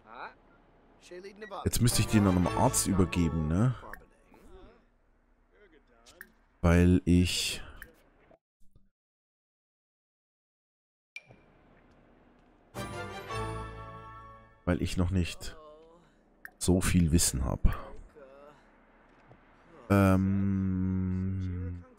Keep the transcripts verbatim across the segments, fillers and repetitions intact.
Jetzt müsste ich den noch einem Arzt übergeben, ne? Weil ich... Weil ich noch nicht so viel Wissen habe. Ähm...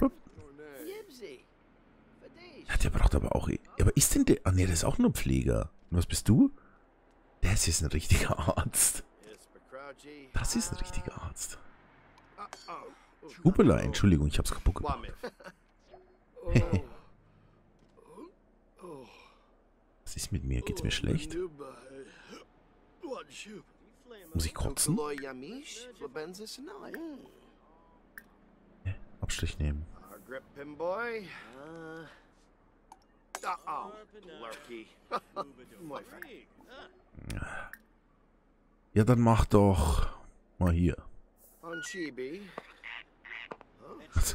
Ja, der braucht aber auch... Aber ist denn der... Ah, ne, der ist auch nur Pfleger. Und was bist du? Das ist ein richtiger Arzt. Das ist ein richtiger Arzt. Hupela, Entschuldigung, ich hab's kaputt gemacht. Was ist mit mir? Geht's mir schlecht? Muss ich kotzen? Ja, Abstrich nehmen. Ja, dann mach doch mal hier. Was?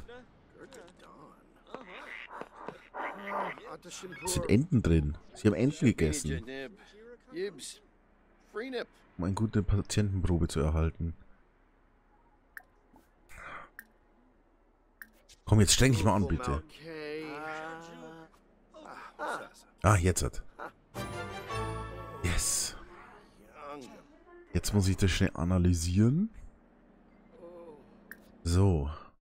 Es sind Enten drin. Sie haben Enten gegessen. Um eine gute Patientenprobe zu erhalten. Komm, jetzt streng dich mal an, bitte. Ah, jetzt hat. Yes. Jetzt muss ich das schnell analysieren. So.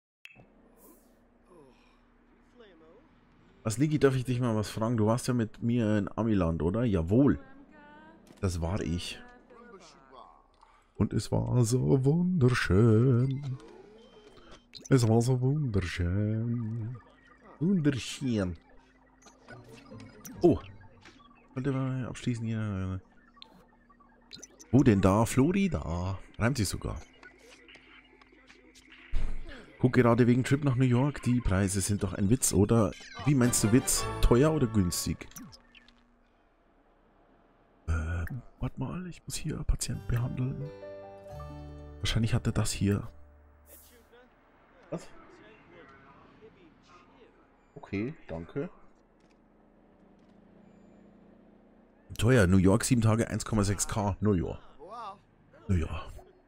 Was, Niki, darf ich dich mal was fragen? Du warst ja mit mir in Amiland, oder? Jawohl. Das war ich. Und es war so wunderschön. Es war so wunderschön. Wunderschön. Oh. Wollte mal abschließen hier. Wo denn da? Florida. Reimt sich sogar. Guck gerade wegen Trip nach New York. Die Preise sind doch ein Witz, oder? Wie meinst du Witz? Teuer oder günstig? Ähm, warte mal. Ich muss hier Patienten behandeln. Wahrscheinlich hat er das hier. Was? Okay, danke. Teuer. New York, sieben Tage, eins Komma sechs K. Naja. Naja.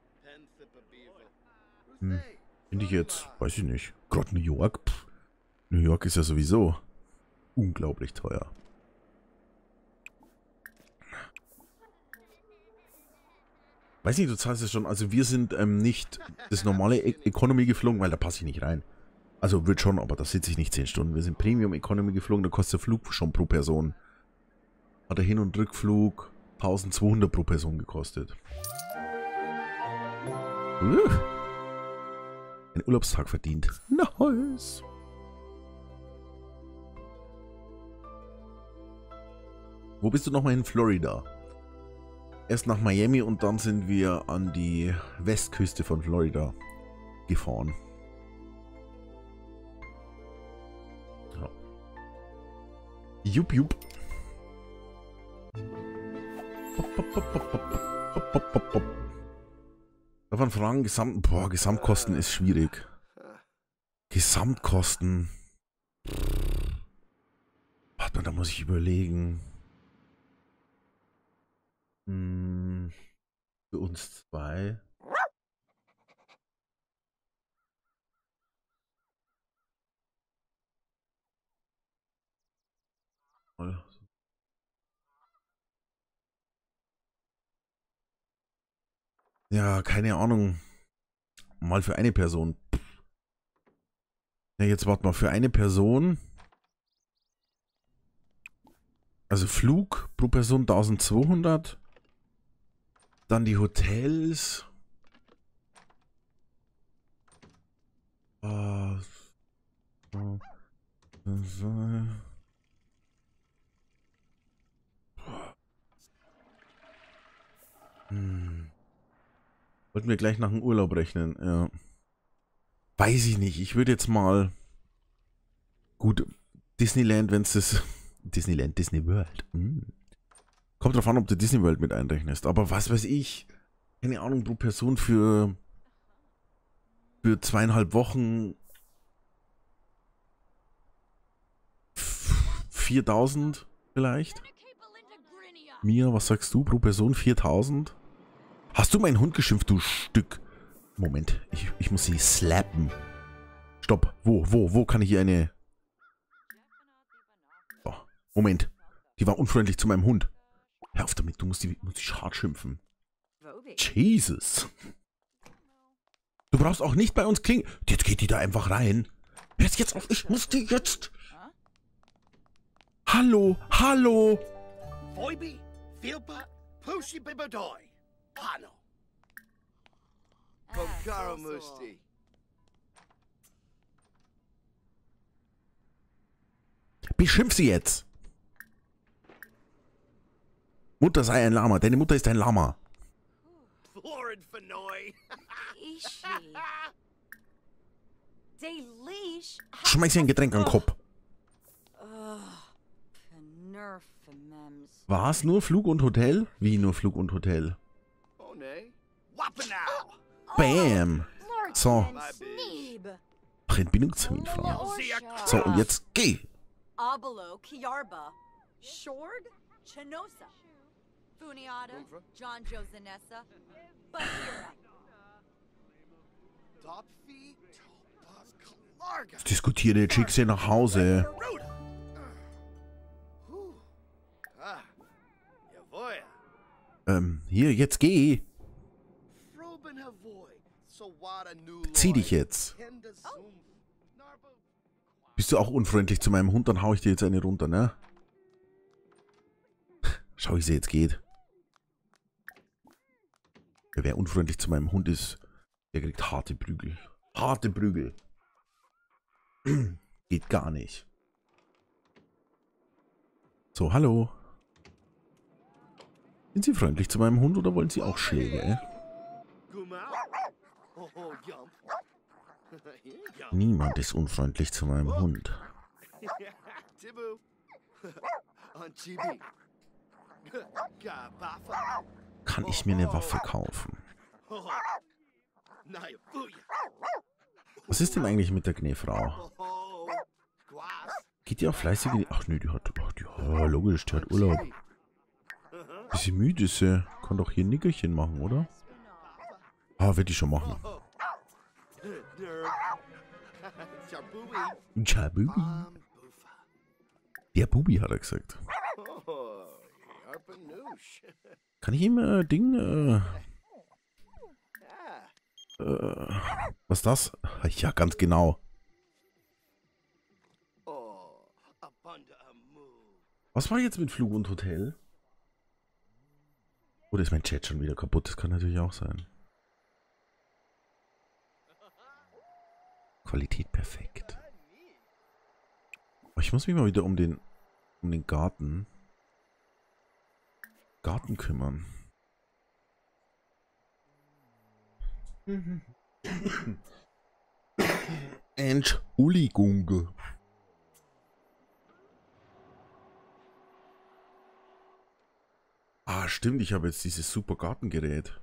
Hm. Finde ich jetzt, weiß ich nicht. Gerade New York. Pff. New York ist ja sowieso unglaublich teuer. Weiß nicht, du zahlst es schon. Also wir sind ähm, nicht das normale e Economy geflogen, weil da passe ich nicht rein. Also wird schon, aber da sitze ich nicht zehn Stunden. Wir sind Premium Economy geflogen, da kostet der Flug schon pro Person. Hat der Hin- und Rückflug eintausendzweihundert pro Person gekostet. Uh. Ein Urlaubstag verdient. Nice. Wo bist du nochmal in Florida? Erst nach Miami und dann sind wir an die Westküste von Florida gefahren. Ja. Jupp, jupp. Davon fragen, Gesamt, boah, Gesamtkosten ist schwierig. Gesamtkosten. Warte mal, da muss ich überlegen. Hm, für uns zwei. Ja, keine Ahnung. Mal für eine Person. Ja, jetzt warte mal, für eine Person. Also Flug pro Person eintausendzweihundert. Dann die Hotels. Äh, so, so. Hm. Wollten wir gleich nach dem Urlaub rechnen, ja. Weiß ich nicht. Ich würde jetzt mal... Gut, Disneyland, wenn es das... Disneyland, Disney World. Hm. Kommt drauf an, ob du Disney World mit einrechnest. Aber was weiß ich. Keine Ahnung, pro Person für... Für zweieinhalb Wochen... viertausend vielleicht. Mia, was sagst du? Pro Person viertausend? Hast du meinen Hund geschimpft, du Stück? Moment, ich, ich muss sie slappen. Stopp. Wo, wo, wo kann ich hier eine... Oh, Moment. Die war unfreundlich zu meinem Hund. Hör auf damit, du musst die, musst die hart schimpfen. Jesus. Du brauchst auch nicht bei uns klingen. Jetzt geht die da einfach rein. Hörst jetzt auf, ich muss die jetzt... Hallo, hallo. Beschimpf sie jetzt. Mutter sei ein Lama. Deine Mutter ist ein Lama. Schmeiß ihr ein Getränk an den Kopf. War es nur Flug und Hotel? Wie nur Flug und Hotel? Bam. So. Entbindungstermin, Frau. So, und jetzt geh. Ich diskutiere, jetzt schick sie nach Hause. Ähm, hier, jetzt geh. Zieh dich jetzt. Bist du auch unfreundlich zu meinem Hund? Dann hau ich dir jetzt eine runter, ne? Schau, wie sie jetzt geht. Wer unfreundlich zu meinem Hund ist, der kriegt harte Prügel. Harte Prügel. Geht gar nicht. So, hallo. Sind Sie freundlich zu meinem Hund oder wollen Sie auch Schläge? Niemand ist unfreundlich zu meinem Hund. Kann ich mir eine Waffe kaufen? Was ist denn eigentlich mit der Gnäfrau? Geht die auch fleißig in die... Ach nö, die hat... Ach, die, oh, logisch, die hat Urlaub. Bisschen müde ist sie. Kann doch hier ein Nickerchen machen, oder? Ah, wird die schon machen. Jabubi. Der Bubi, hat er gesagt. Kann ich ihm äh, Ding... Äh, äh, was ist das? Ja, ganz genau. Was war jetzt mit Flug und Hotel? Oder ist mein Chat schon wieder kaputt? Das kann natürlich auch sein. Qualität perfekt. Aber ich muss mich mal wieder um den um den Garten Garten kümmern. Entschuldigung. Ah, stimmt, ich habe jetzt dieses super Gartengerät.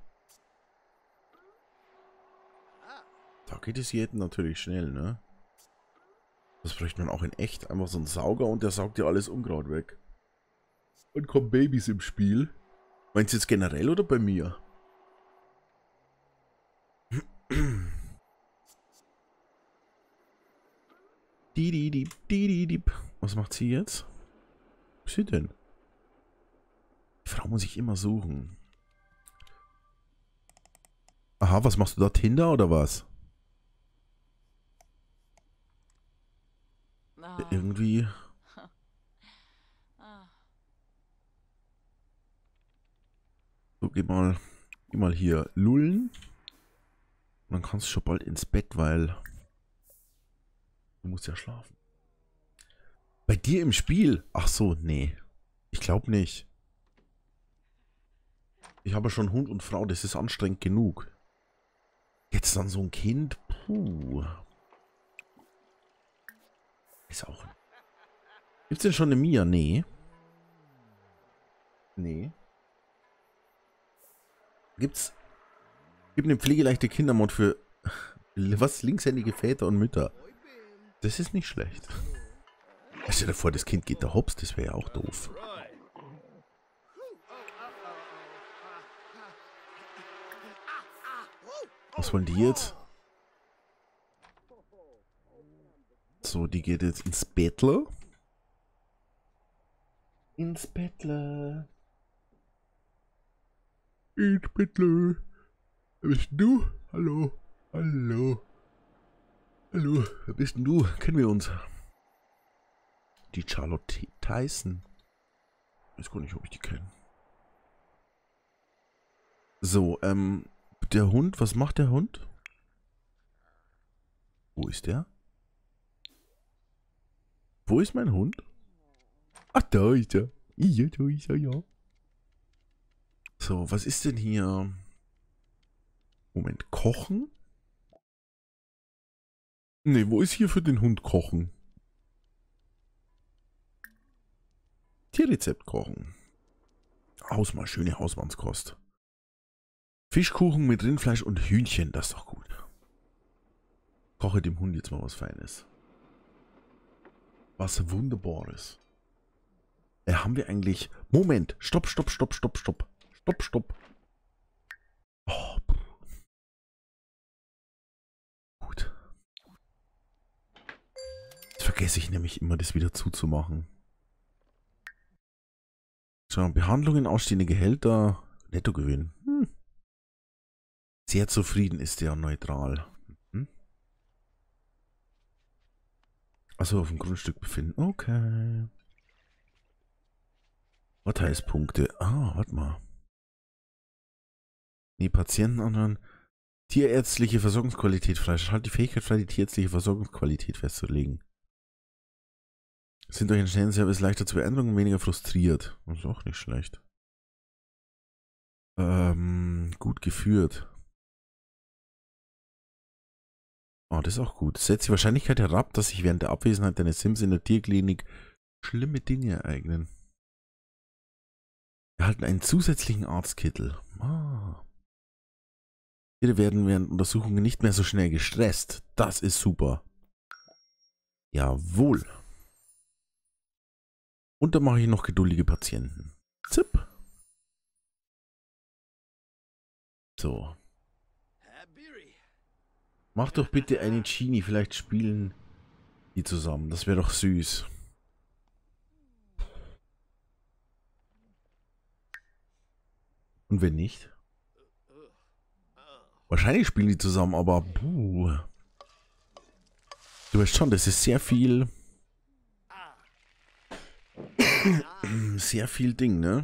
Da geht es jeden natürlich schnell, ne? Das bräuchte man auch in echt. Einfach so ein Sauger und der saugt ja alles Unkraut weg. Und kommen Babys im Spiel. Meinst du jetzt generell oder bei mir? Was macht sie jetzt? Was ist sie denn? Die Frau muss ich immer suchen. Aha, was machst du da? Tinder oder was? Oh. Irgendwie. So, geh mal, geh mal hier lullen. Und dann kannst du schon bald ins Bett, weil du musst ja schlafen. Bei dir im Spiel? Ach so, nee. Ich glaube nicht. Ich habe schon Hund und Frau, das ist anstrengend genug. Jetzt dann so ein Kind, puh. Ist auch... Gibt's denn schon eine Mia? Nee. Nee. Gibt's... Gibt eine pflegeleichte Kindermod für... Was? Linkshändige Väter und Mütter. Das ist nicht schlecht. Stell dir vor, das Kind geht da hops, das wäre ja auch doof. Was wollen die jetzt? So, die geht jetzt ins Bettle. Ins Bettle. Ins Bettle. Wer bist du? Hallo. Hallo. Hallo. Wer bist denn du? Kennen wir uns? Die Charlotte Tyson. Ich weiß gar nicht, ob ich die kenne. So, ähm, der Hund, was macht der Hund? Wo ist der? Wo ist mein Hund? Ach, da ist er. Ja, da ist er, ja. So, was ist denn hier? Moment, kochen? Ne, wo ist hier für den Hund kochen? Tierrezept kochen. Hausmann, schöne Hausmannskost. Fischkuchen mit Rindfleisch und Hühnchen, das ist doch gut. Koche dem Hund jetzt mal was Feines. Was Wunderbares. Äh, haben wir eigentlich... Moment, stopp, stopp, stopp, stopp, stopp. Stopp, stopp. Oh, gut. Jetzt vergesse ich nämlich immer, das wieder zuzumachen. So, Behandlungen, ausstehende Gehälter, Nettogewinn. Hm. Sehr zufrieden ist der neutral. Hm? Also auf dem Grundstück befinden. Okay. Was heißt Punkte? Ah, warte mal. Die Patienten anhören. Tierärztliche Versorgungsqualität freischalten. Halt die Fähigkeit frei, die tierärztliche Versorgungsqualität festzulegen. Sind durch einen schnellen Service leichter zu beeindrucken und weniger frustriert. Das ist auch nicht schlecht. Ähm, gut geführt. Oh, das ist auch gut. Setzt die Wahrscheinlichkeit herab, dass sich während der Abwesenheit deines Sims in der Tierklinik schlimme Dinge ereignen. Erhalten einen zusätzlichen Arztkittel. Ah. Tiere werden während Untersuchungen nicht mehr so schnell gestresst. Das ist super. Jawohl. Und dann mache ich noch geduldige Patienten. Zip. So. Mach doch bitte eine Genie. Vielleicht spielen die zusammen. Das wäre doch süß. Und wenn nicht? Wahrscheinlich spielen die zusammen, aber puh. Du weißt schon, das ist sehr viel... sehr viel Ding, ne?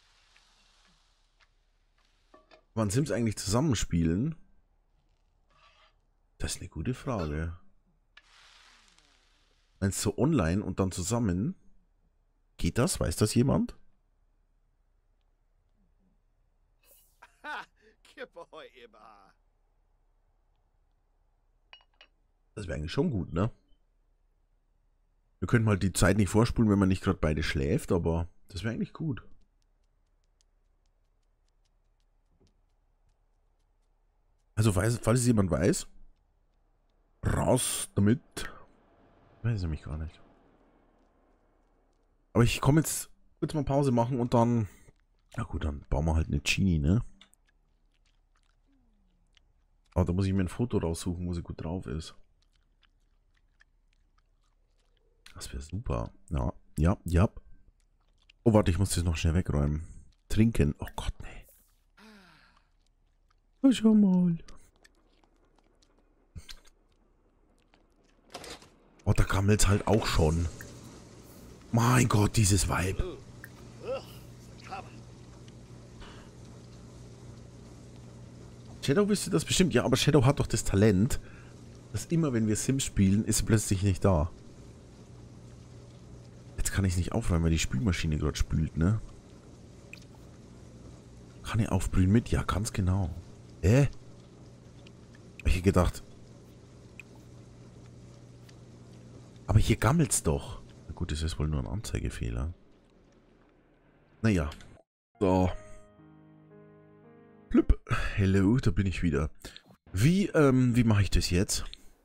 Wann Sims eigentlich zusammenspielen? Das ist eine gute Frage. Meinst du online und dann zusammen? Geht das? Weiß das jemand? Das wäre eigentlich schon gut, ne? Wir könnten mal die Zeit nicht vorspulen, wenn man nicht gerade beide schläft, aber das wäre eigentlich gut. Also, weiß, falls es jemand weiß, raus damit. Weiß ich nämlich gar nicht. Aber ich komme jetzt kurz mal Pause machen und dann... Na gut, dann bauen wir halt eine Genie, ne? Aber da muss ich mir ein Foto raussuchen, wo sie gut drauf ist. Das wäre super. Ja, ja, ja. Oh, warte, ich muss das noch schnell wegräumen. Trinken. Oh Gott, nee. Oh, schau mal. Oh, da gammelt es halt auch schon. Mein Gott, dieses Vibe. Shadow wüsste das bestimmt. Ja, aber Shadow hat doch das Talent, dass immer, wenn wir Sims spielen, ist sie plötzlich nicht da. Jetzt kann ich es nicht aufräumen, weil die Spülmaschine gerade spült, ne? Kann ich aufbrühen mit? Ja, ganz genau. Äh? Hab ich gedacht. Aber hier gammelt's doch. Na gut, das ist wohl nur ein Anzeigefehler. Naja. So. Plüpp. Hello, da bin ich wieder. Wie, ähm, wie mache ich das jetzt?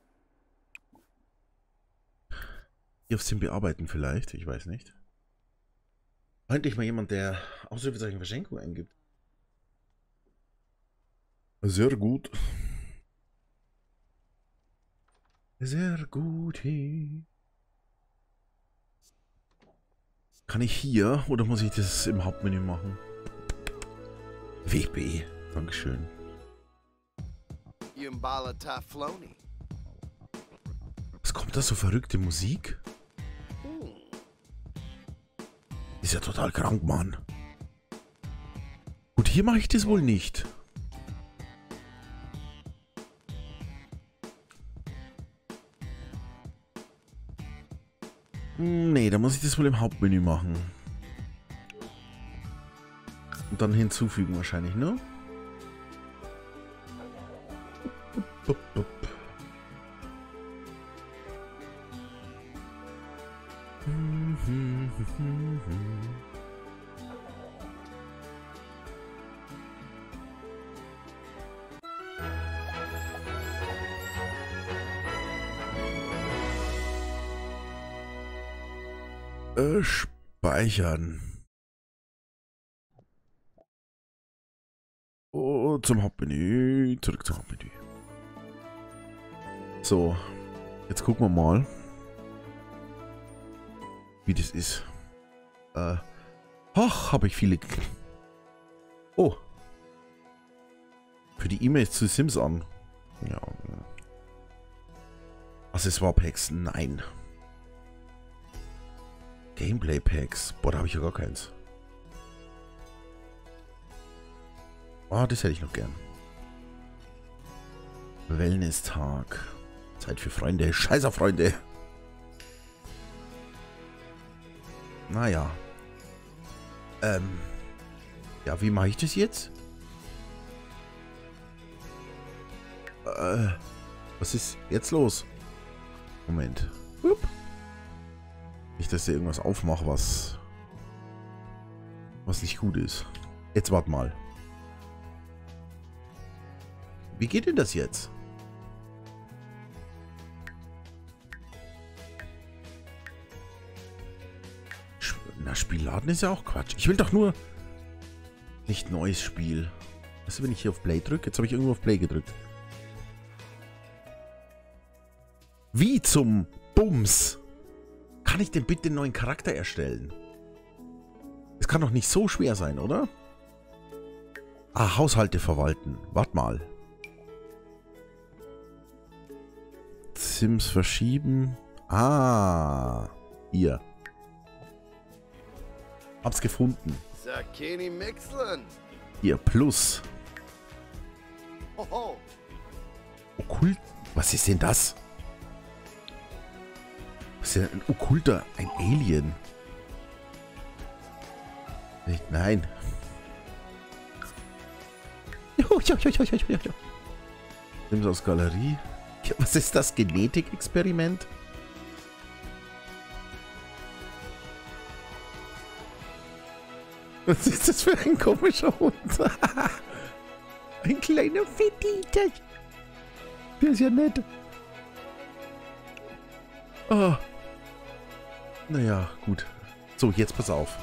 Hier auf Sim bearbeiten vielleicht, ich weiß nicht. Endlich mal jemand, der Ausrufezeichen Verschenkung eingibt. Sehr gut. Sehr gut. Kann ich hier oder muss ich das im Hauptmenü machen? W B. Dankeschön. Was kommt da so verrückte Musik? Ist ja total krank, Mann. Gut, hier mache ich das wohl nicht. Nee, da muss ich das wohl im Hauptmenü machen. Und dann hinzufügen wahrscheinlich, ne? Bup, bup. Äh, speichern. Oh, zum Hauptmenü. Zurück zum Hauptmenü. So. Jetzt gucken wir mal, wie das ist. Äh. Ach, habe ich viele. Oh. Für die E-Mails zu Sims an. Ja. Accessoire-Packs. Nein. Gameplay-Packs. Boah, da habe ich ja gar keins. Ah, das hätte ich noch gern. Wellness-Tag. Zeit für Freunde. Scheißer Freunde. Naja. Ähm. Ja, wie mache ich das jetzt? Äh. Was ist jetzt los? Moment. Hup. Nicht, dass ich irgendwas aufmache, was... was nicht gut ist. Jetzt wart mal. Wie geht denn das jetzt? Na, Spielladen ist ja auch Quatsch. Ich will doch nur... nicht neues Spiel. Weißt du, wenn ich hier auf Play drücke? Jetzt habe ich irgendwo auf Play gedrückt. Wie zum Bums kann ich denn bitte einen neuen Charakter erstellen? Es kann doch nicht so schwer sein, oder? Ah, Haushalte verwalten. Wart mal. Sims verschieben. Ah. Hier. Hab's gefunden. Hier, plus. Okkult. Was ist denn das? Was ist denn ein Okkulter? Ein Alien? Nein. Sims aus Galerie. Was ist das? Genetikexperiment? Was ist das für ein komischer Hund? Ein kleiner Fetisch. Der ist ja nett. Oh. Naja, gut. So, jetzt pass auf.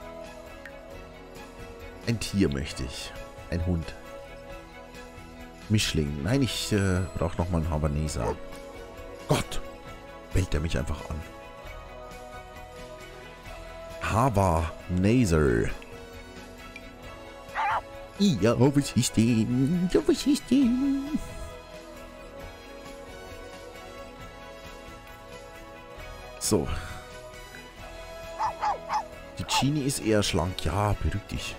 Ein Tier möchte ich. Ein Hund. Mischling. Nein, ich äh, brauche nochmal einen Havaneser. Gott. Bellt er mich einfach an. Havaneser. Ja, was ist denn? Ja, was ist denn? So. Die Genie ist eher schlank. Ja, beruhig dich.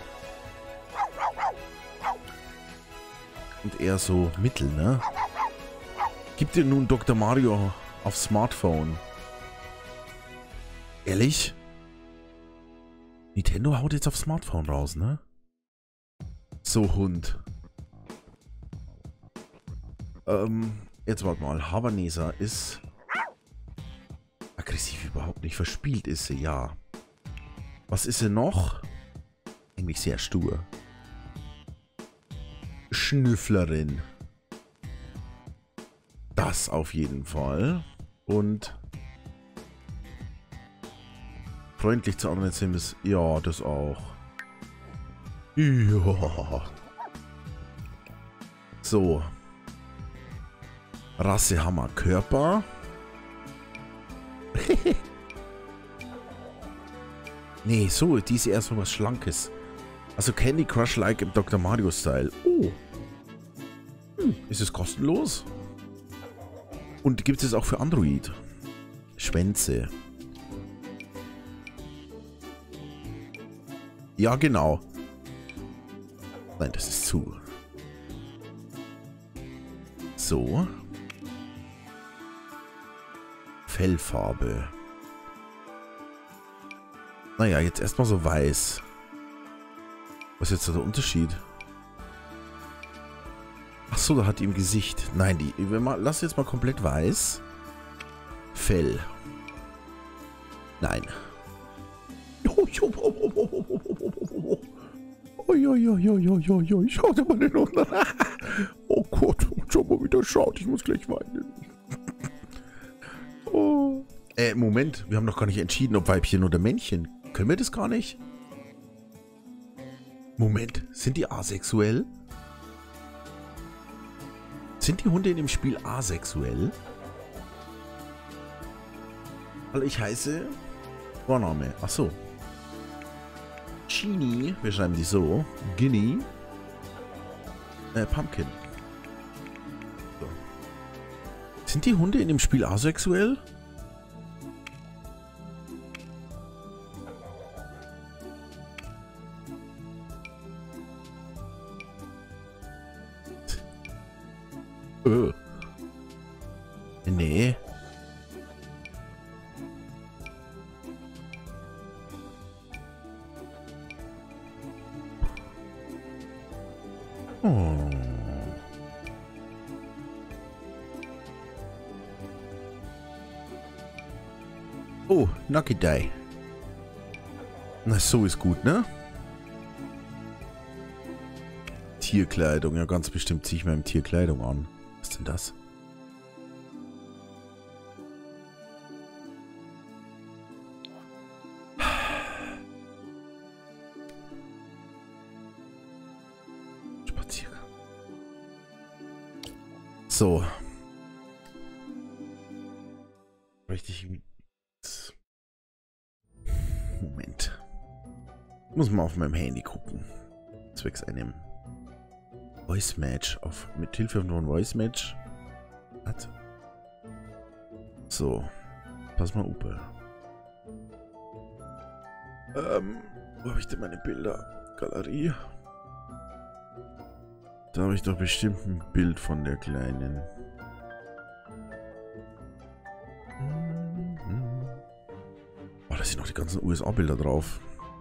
Und eher so mittel, ne? Gibt dir nun Doktor Mario auf Smartphone? Ehrlich? Nintendo haut jetzt auf Smartphone raus, ne? So, Hund. Ähm, jetzt warte mal. Havaneser ist aggressiv überhaupt nicht. Verspielt ist sie, ja. Was ist sie noch? Eigentlich sehr stur. Schnüfflerin. Das auf jeden Fall. Und freundlich zu anderen Sims. Ja, das auch. Ja. So. Rassehammer Körper. Nee, so, die ist eher so was Schlankes. Also Candy Crush-like im Doktor Mario-Style. Oh. Hm, ist es kostenlos? Und gibt es auch für Android? Schwänze. Ja, genau. Nein, das ist zu. So. Fellfarbe. Naja, jetzt erstmal so weiß. Was ist jetzt so der Unterschied? Ach so, da hat die im Gesicht. Nein, die. Lass jetzt mal komplett weiß. Fell. Nein. Uiuiuiuiui, schau dir mal den unten. Oh Gott, schau mal, wie der schaut. Ich muss gleich weinen. Oh. Äh, Moment. Wir haben noch gar nicht entschieden, ob Weibchen oder Männchen. Können wir das gar nicht? Moment. Sind die asexuell? Sind die Hunde in dem Spiel asexuell? Hallo, ich heiße... Vorname. Ach so. Chini. Wir schreiben die so. Guinea. Äh, Pumpkin. So. Sind die Hunde in dem Spiel asexuell? Äh. Nee. Oh. Oh, Nucky Day. Na, so ist gut, ne? Tierkleidung. Ja, ganz bestimmt ziehe ich mir Tierkleidung an. Was ist denn das? Spaziergang. So. Richtig. Moment. Ich muss mal auf meinem Handy gucken. Zwecks einem Voice Match auf mit Hilfe von Voice Match. Hat. So. Pass mal up. Ähm, wo habe ich denn meine Bilder? Galerie. Da habe ich doch bestimmt ein Bild von der Kleinen. Oh, da sind noch die ganzen U S A-Bilder drauf.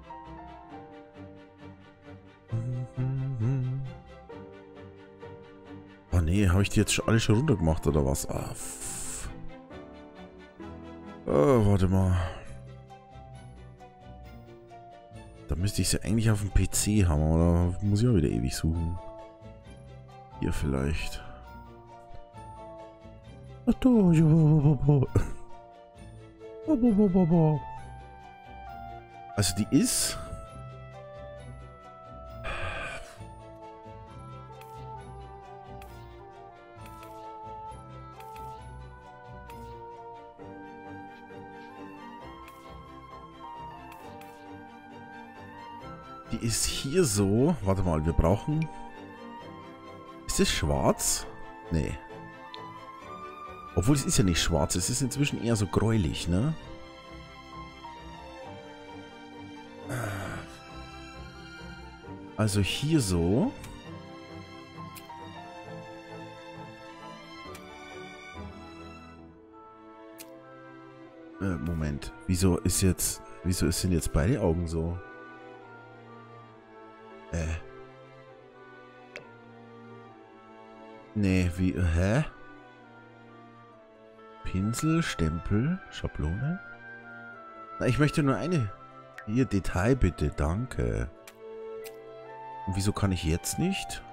Oh nee, habe ich die jetzt schon alle schon runter gemacht oder was? Ah, oh, warte mal. Da müsste ich sie eigentlich auf dem P C haben, aber da muss ich auch wieder ewig suchen. Hier vielleicht. Also die ist... Die ist hier so... Warte mal, wir brauchen... Ist es schwarz? Nee. Obwohl es ist ja nicht schwarz, es ist inzwischen eher so gräulich, ne? Also hier so. Äh, Moment. Wieso ist jetzt... Wieso sind jetzt beide Augen so? Äh. Nee, wie... Hä? Pinsel, Stempel, Schablone? Na, ich möchte nur eine... Hier, Detail bitte, danke. Und wieso kann ich jetzt nicht?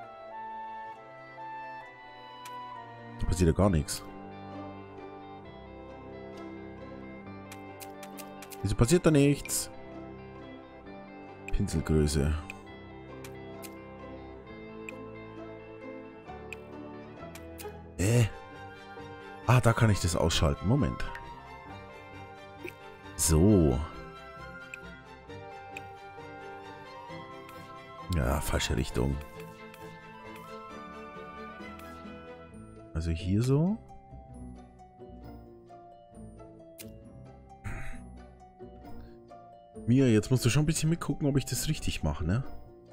Da passiert ja gar nichts. Wieso passiert da nichts? Pinselgröße. Äh? Ah, da kann ich das ausschalten. Moment. So. Ja, falsche Richtung. Also hier so. Mia, jetzt musst du schon ein bisschen mitgucken, ob ich das richtig mache, ne?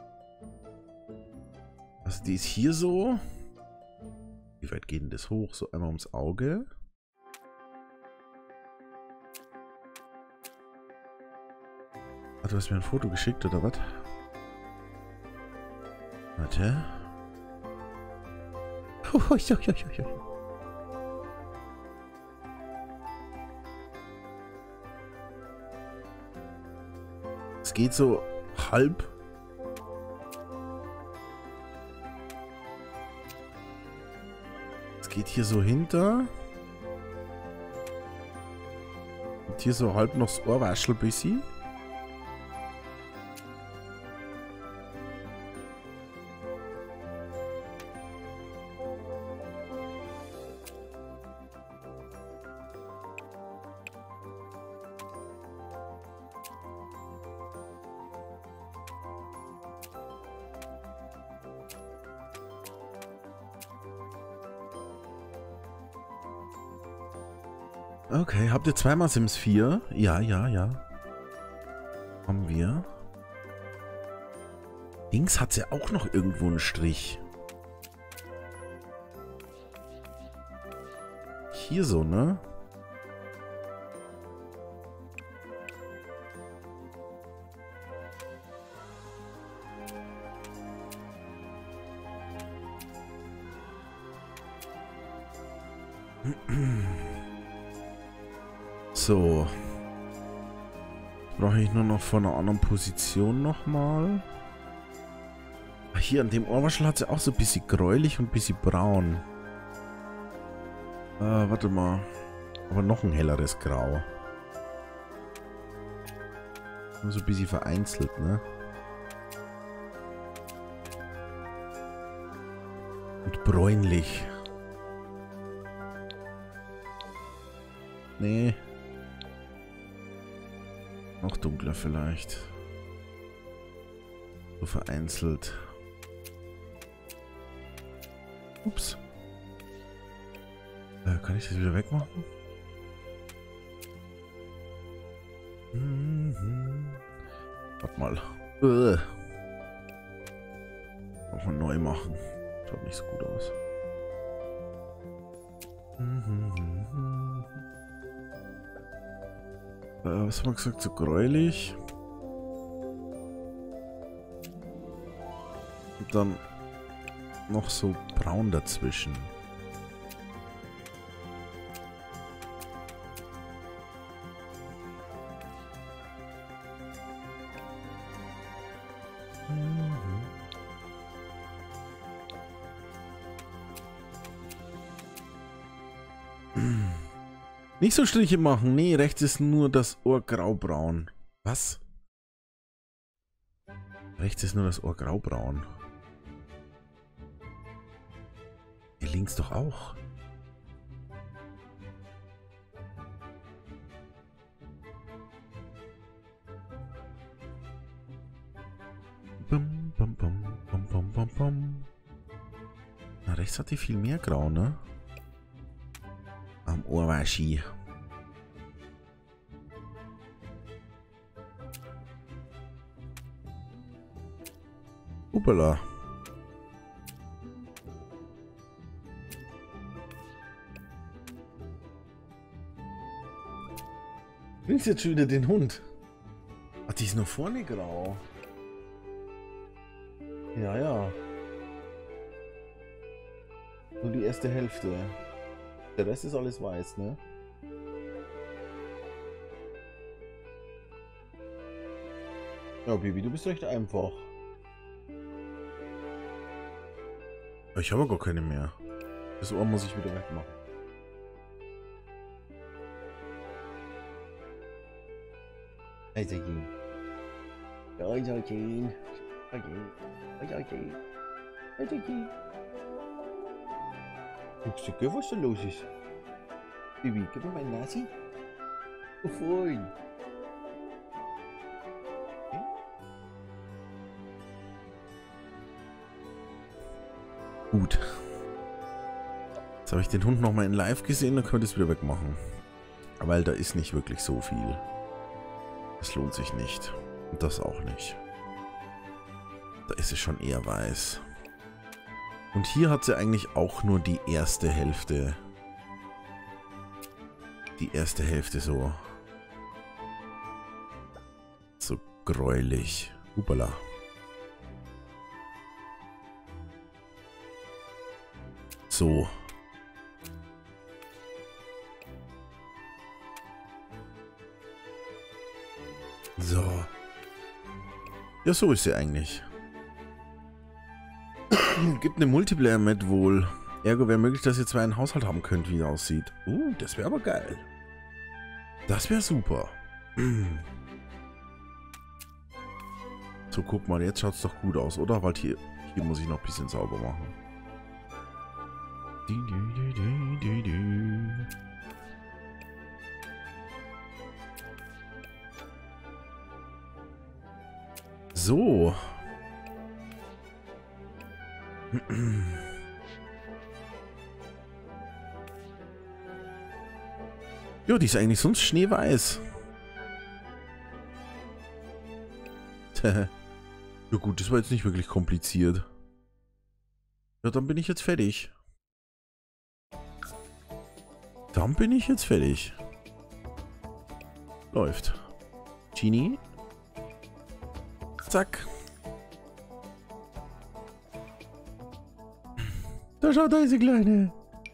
Also die ist hier so. Wie weit geht denn das hoch? So einmal ums Auge. Ah, du hast mir ein Foto geschickt, oder was? Warte. Es geht so halb. Es geht hier so hinter. Und hier so halb noch das Ohrwaschel bisschen. Okay, habt ihr zweimal Sims vier? Ja, ja, ja. Haben wir. Links hat sie auch noch irgendwo einen Strich. Hier so, ne? So. Brauche ich nur noch von einer anderen Position nochmal. Hier an dem Ohrwaschel hat sie auch so ein bisschen gräulich und ein bisschen braun. Äh, warte mal. Aber noch ein helleres Grau. Nur so ein bisschen vereinzelt, ne? Und bräunlich. Nee. Noch dunkler vielleicht. So vereinzelt. Ups. Äh, kann ich das wieder wegmachen? Mhm. Warte mal. Äh. Nochmal neu machen. Schaut nicht so gut aus. Mhm. Äh, was haben wir gesagt? So gräulich. Und dann noch so braun dazwischen. Nicht so Striche machen. Nee, rechts ist nur das Ohr graubraun. Was? Rechts ist nur das Ohr graubraun. Hier links doch auch. Bum, bum, bum, bum, bum, bum, bum. Na, rechts hat die viel mehr grau, ne? Am Ohrwaschi. Hoppala. Bringst jetzt schon wieder den Hund? Ach, die ist noch vorne grau. Ja, ja. Nur die erste Hälfte. Der Rest ist alles weiß, ne? Ja, Bibi, du bist recht einfach. Ich habe gar keine mehr. Das Ohr muss ich wieder wegmachen. Also gehen. Also gehen. Also gehen. Also gehen. Also gehen. Guckst du, was da los ist? Baby, gib mir mein Nasi. Oh, Freund. Okay. Gut. Jetzt habe ich den Hund nochmal in live gesehen, dann könnte ich es wieder wegmachen. Weil da ist nicht wirklich so viel. Es lohnt sich nicht. Und das auch nicht. Da ist es schon eher weiß. Und hier hat sie eigentlich auch nur die erste Hälfte. Die erste Hälfte so. So gräulich. Hupala. So. So. Ja, so ist sie eigentlich. Gibt eine Multiplayer-Map wohl. Ergo wäre möglich, dass ihr zwei einen Haushalt haben könnt, wie er aussieht. Uh, das wäre aber geil. Das wäre super. So, guck mal, jetzt schaut es doch gut aus, oder? Weil hier, hier muss ich noch ein bisschen sauber machen. So. Ja, die ist eigentlich sonst schneeweiß. Ja gut, das war jetzt nicht wirklich kompliziert. Ja, dann bin ich jetzt fertig. Dann bin ich jetzt fertig. Läuft. Genie. Zack. Da schaut da diese Kleine.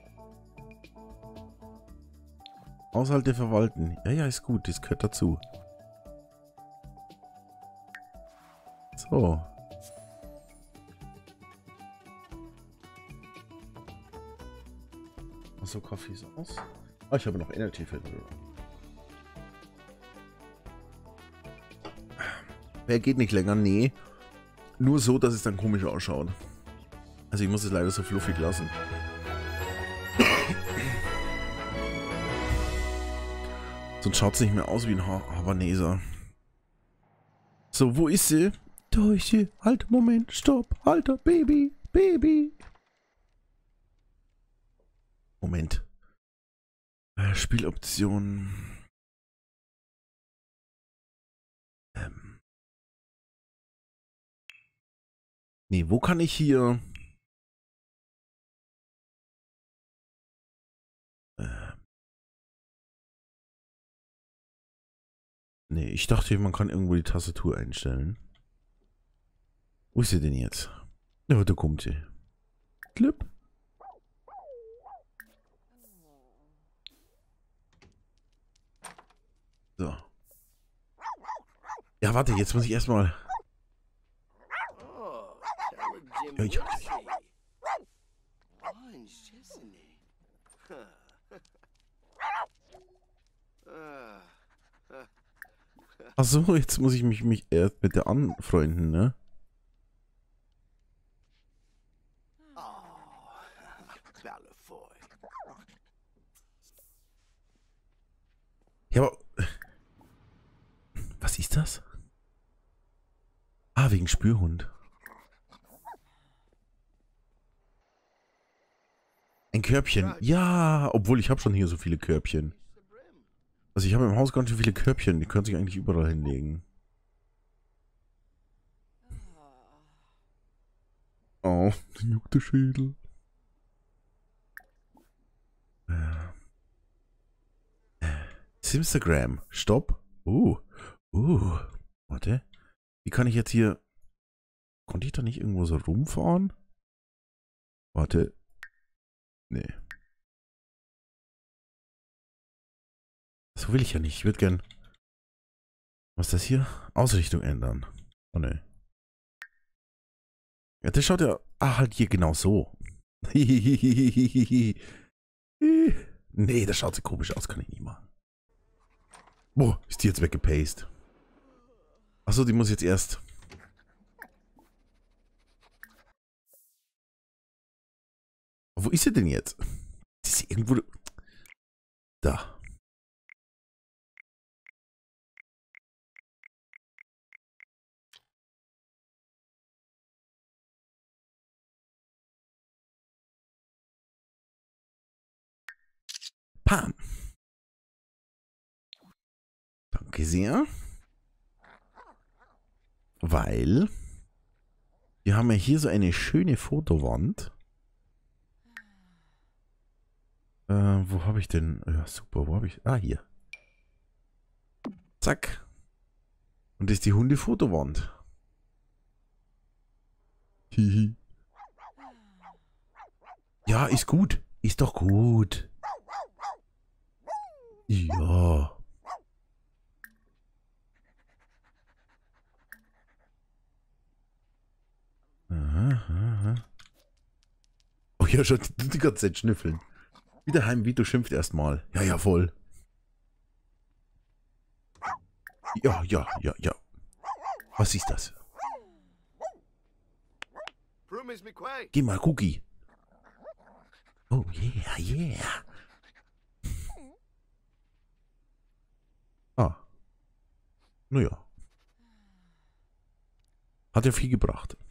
Haushalte verwalten. Ja, ja, ist gut. Das gehört dazu. So. So, Kaffee ist aus. Ah, ich habe noch Energy-Filter. Wer geht nicht länger? Nee. Nur so, dass es dann komisch ausschaut. Also ich muss es leider so fluffig lassen. Sonst schaut es nicht mehr aus wie ein Havaneser. So, wo ist sie? Da ist sie. Halt, Moment, stopp. Alter, Baby, Baby. Moment. Äh, Spieloptionen. Ähm. Nee, wo kann ich hier... Äh. Nee, ich dachte, man kann irgendwo die Tastatur einstellen. Wo ist sie denn jetzt? Ja, da kommt sie. Klipp. So. Ja, warte, jetzt muss ich erstmal. Ja, ja, ja. Achso, jetzt muss ich mich, mich erst mit der anfreunden, ne? Ja, aber... Was ist das? Ah, wegen Spürhund. Ein Körbchen. Ja, obwohl ich habe schon hier so viele Körbchen. Also ich habe im Haus ganz schön viele Körbchen. Die können sich eigentlich überall hinlegen. Oh, den juckt der Schädel. Simstagram. Stopp. Uh. Uh. Warte. Wie kann ich jetzt hier... Konnte ich da nicht irgendwo so rumfahren? Warte. Nee. So will ich ja nicht. Ich würde gern... Was ist das hier? Ausrichtung ändern. Oh ne. Ja, das schaut ja... Ah, halt hier genau so. Nee, das schaut so komisch aus. Kann ich nicht machen. Boah, ist die jetzt weggepaced? Achso, die muss jetzt erst... Wo ist sie denn jetzt? Ist sie irgendwo... Da. Pam. Danke sehr. Weil wir haben ja hier so eine schöne Fotowand. Äh, wo habe ich denn? Ja, super, wo habe ich? Ah, hier. Zack. Und das ist die Hundefotowand. Hihi. Ja, ist gut. Ist doch gut. Ja. Aha, aha. Oh ja, schon die, die ganze Zeit schnüffeln. Wieder heim, Vito schimpft erstmal. Ja, ja, voll. Ja, ja, ja, ja. Was ist das? Geh mal, Cookie. Oh, yeah, yeah. Ah. Naja. Hat ja viel gebracht.